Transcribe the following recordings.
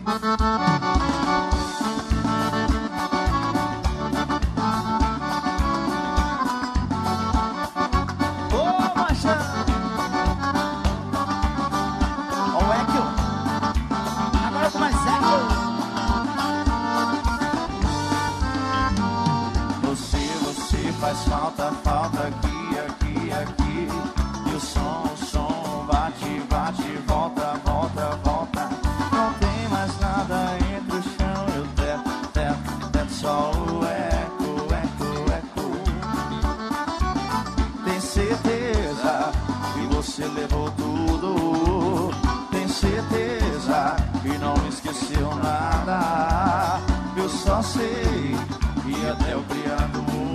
Faz falta, falta aqui, aqui, aqui. E o som bate, bate, volta, volta, volta. Não tem mais nada entre o chão e o teto, teto, teto. Só o eco, eco, eco. Tem certeza que você levou tudo. Tem certeza que não esqueceu nada. Eu só sei que até o criado mundo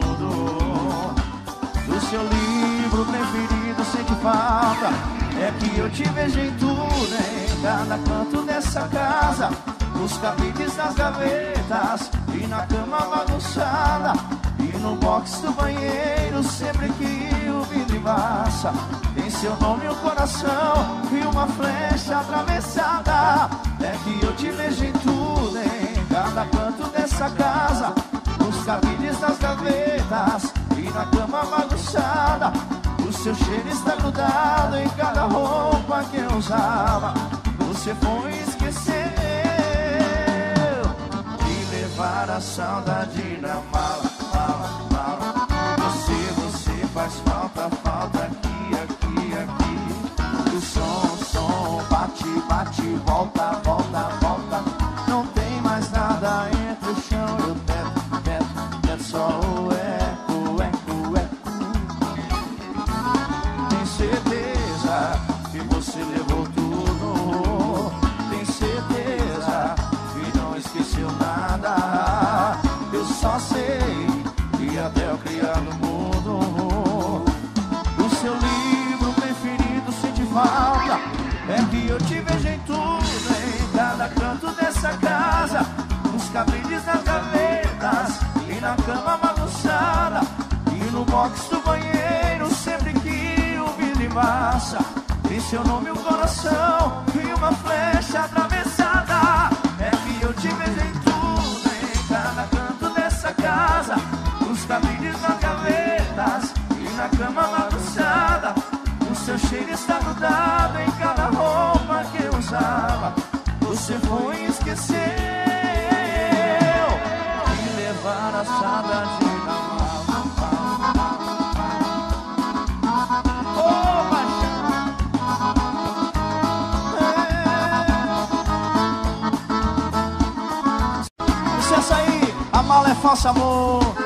do seu livro preferido sente falta. É que eu te vejo em tudo, em cada canto dessa casa, nos cabides das gavetas e na cama bagunçada, e no box do banheiro sempre que o vidro embaça. Tem seu nome, o coração e uma flecha atravessada. É que eu te vejo em tudo, em cada canto dessa casa, nos cabides das gavetas e na cama bagunçada. O seu cheiro está grudado em cada roupa que eu usava. Você foi esquecer de levar a saudade na mala, mala, mala. Você faz falta, falta aqui, aqui, aqui. O som bate, bate, volta, volta, volta. Não tem mais nada entre o chão e o teto, teto, teto. Só o eco, eco, eco. Tem certeza que você levou tudo. Tem certeza que não esqueceu nada. Eu só sei que até o criado mudo do seu livro preferido sente falta. É que eu te vejo em tudo, em cada canto dessa casa, nos cabides das gavetas e na cama bagunçada, e no box do banheiro sempre que o vidro embaça. Tem seu nome, o coração e uma flecha atravessada. É que eu te vejo em tudo, em cada canto dessa casa, nos cabides das gavetas e na cama bagunçada. O seu cheiro está grudado em cada roupa que eu usava. Você foi esquecer de levar a saudade na mala. Oh, paixão. Licença aí, a mala é falsa, amor.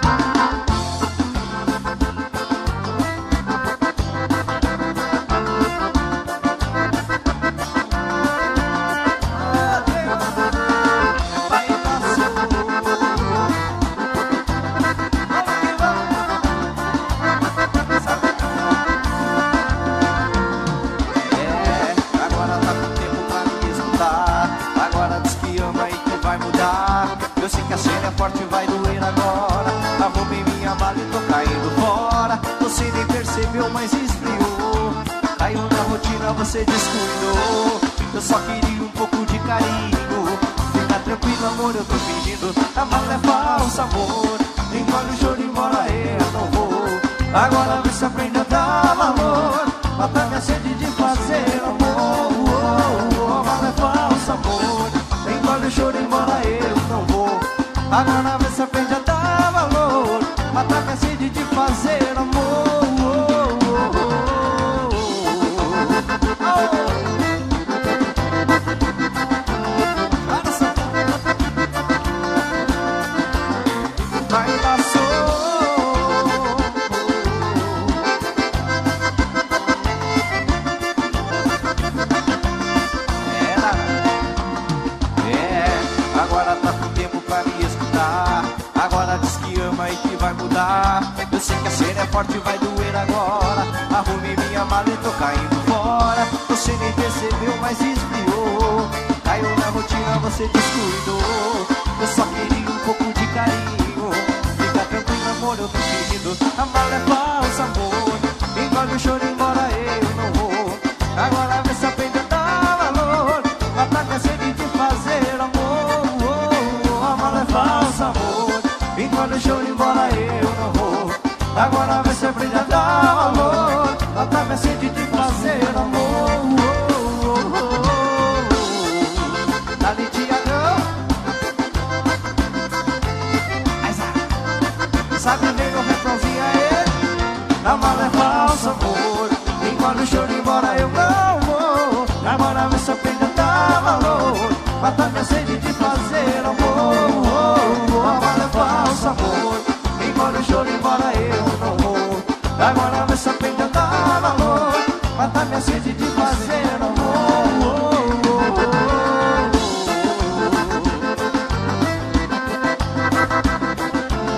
Eu sei que a cena é forte, vai doer agora. Arrumei minha mala e tô caindo fora. Você nem percebeu, mas esfriou. Caiu na rotina, você descuidou. Eu só queria um pouco de carinho. Fica tranquilo, amor, eu tô fingindo. A mala é falsa, amor. Engole o choro, embora eu não vou. Agora vê se aprende a dar valor. Mata minha sede de fazer amor. A mala é falsa, amor. Engole o choro, embora eu não vou. Agora vê se aprende a dar valor. Mata minha sede de fazer amor. Vai passou. Agora tá com tempo pra me escutar. Agora diz que ama e que vai mudar. Eu sei que a cena é forte, vai doer agora. Arrume minha mala e tô caindo fora. Você nem percebeu, mas esfriou. Caiu na rotina, você descuidou. Eu só queria um pouco de carinho. Fica tranquilo, amor, eu tô fingindo. A mala é falsa, amor. Engole o choro, embora eu não vou. Agora vê se aprende a dar valor. Mata minha sede de fazer Enquanto o choro embora eu não vou. Agora vai se aprender a dar valor. Matar minha sede de fazer amor. Tá litinha não? Sabe bem o refrãozinho aí? Amar é falso amor. Enquanto o choro embora eu não vou. Agora vai se aprender a dar valor. Matar minha sede de fazer amor. Amar é falso amor. Enquanto o choro embora eu não vou. Agora vai se aprender a dar valor. Matar minha sede de